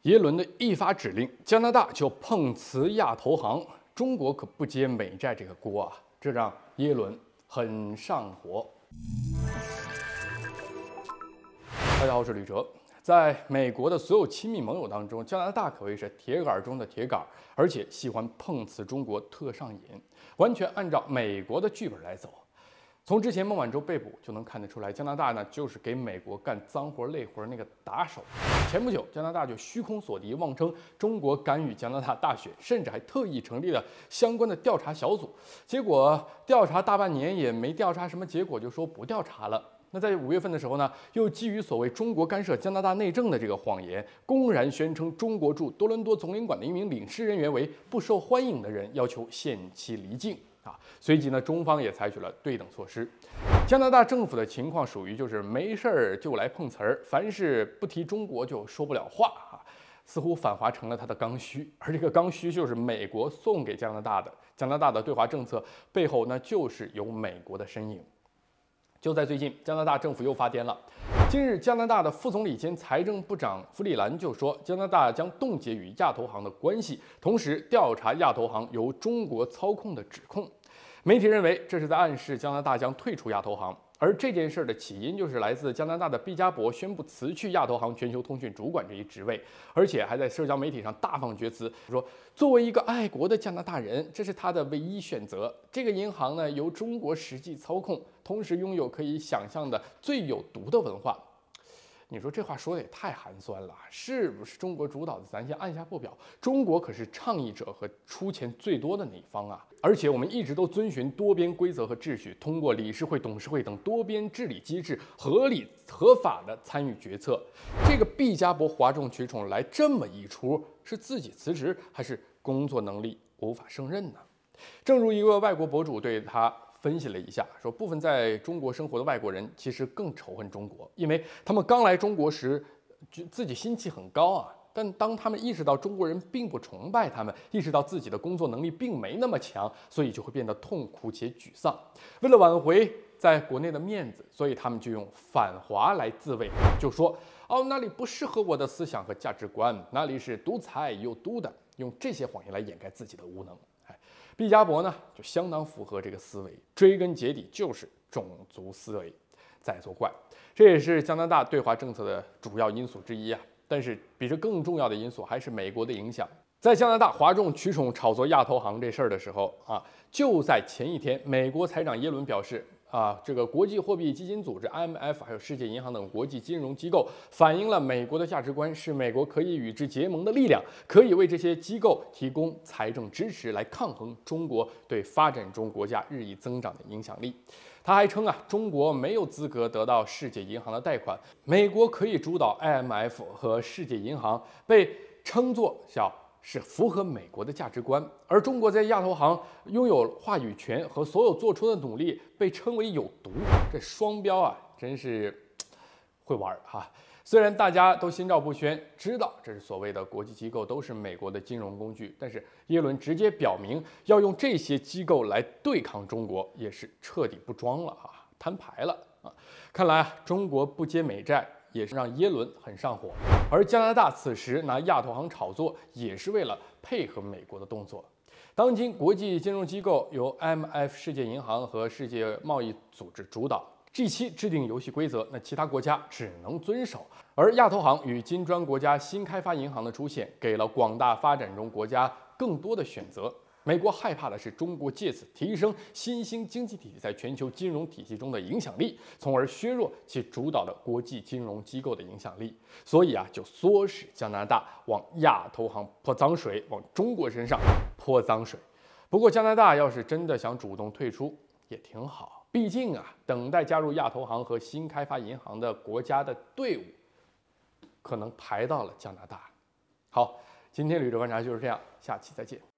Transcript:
耶伦的一发指令，加拿大就碰瓷亚投行，中国可不接美债这个锅啊，这让耶伦很上火。大家好，我是吕哲。在美国的所有亲密盟友当中，加拿大可谓是铁杆中的铁杆，而且喜欢碰瓷中国特上瘾，完全按照美国的剧本来走。从之前孟晚舟被捕就能看得出来，加拿大呢就是给美国干脏活累活那个打手。前不久，加拿大就虚空所敌，妄称中国干预加拿大大选，甚至还特意成立了相关的调查小组。结果调查大半年也没调查什么结果，就说不调查了。那在5月份的时候呢，又基于所谓中国干涉加拿大内政的这个谎言，公然宣称中国驻多伦多总领馆的一名领事人员为不受欢迎的人，要求限期离境。随即呢，中方也采取了对等措施。加拿大政府的情况属于就是没事儿就来碰瓷儿，凡是不提中国就说不了话啊，似乎反华成了他的刚需，而这个刚需就是美国送给加拿大的。加拿大的对华政策背后呢，就是有美国的身影。就在最近，加拿大政府又发癫了。近日，加拿大的副总理兼财政部长弗里兰就说，加拿大将冻结与亚投行的关系，同时调查亚投行由中国操控的指控。媒体认为，这是在暗示加拿大将退出亚投行。而这件事的起因就是来自加拿大的毕加博宣布辞去亚投行全球通讯主管这一职位，而且还在社交媒体上大放厥词，说作为一个爱国的加拿大人，这是他的唯一选择。这个银行呢由中国实际操控，同时拥有可以想象的最有毒的文化。你说这话说的也太寒酸了，是不是中国主导的？咱先按下不表。中国可是倡议者和出钱最多的那一方啊！而且我们一直都遵循多边规则和秩序，通过理事会、董事会等多边治理机制，合理合法的参与决策。这个毕加博哗众取宠来这么一出，是自己辞职还是工作能力无法胜任呢？正如一个外国博主对他分析了一下，说部分在中国生活的外国人其实更仇恨中国，因为他们刚来中国时，自己心气很高啊。但当他们意识到中国人并不崇拜他们，意识到自己的工作能力并没那么强，所以就会变得痛苦且沮丧。为了挽回在国内的面子，所以他们就用反华来自卫，就说那里不适合我的思想和价值观，那里是独裁又独的，用这些谎言来掩盖自己的无能。毕加博呢，就相当符合这个思维，追根结底就是种族思维在作怪，这也是加拿大对华政策的主要因素之一啊。但是比这更重要的因素还是美国的影响。在加拿大哗众取宠炒作亚投行这事儿的时候就在前一天，美国财长耶伦表示这个国际货币基金组织 IMF 还有世界银行等国际金融机构反映了美国的价值观，是美国可以与之结盟的力量，可以为这些机构提供财政支持，来抗衡中国对发展中国家日益增长的影响力。他还称中国没有资格得到世界银行的贷款，美国可以主导 IMF 和世界银行，被称作是符合美国的价值观，而中国在亚投行拥有话语权和所有做出的努力被称为有毒，这双标真是会玩哈。虽然大家都心照不宣，知道这是所谓的国际机构都是美国的金融工具，但是耶伦直接表明要用这些机构来对抗中国，也是彻底不装了摊牌了看来中国不接美债也是让耶伦很上火，而加拿大此时拿亚投行炒作，也是为了配合美国的动作。当今国际金融机构由 IMF、世界银行和世界贸易组织主导。G7 制定游戏规则，那其他国家只能遵守。而亚投行与金砖国家新开发银行的出现，给了广大发展中国家更多的选择。美国害怕的是中国借此提升新兴经济体在全球金融体系中的影响力，从而削弱其主导的国际金融机构的影响力。所以就唆使加拿大往亚投行泼脏水，往中国身上泼脏水。不过加拿大要是真的想主动退出，也挺好。毕竟等待加入亚投行和新开发银行的国家的队伍，可能排到了加拿大。好，今天吕哲观察就是这样，下期再见。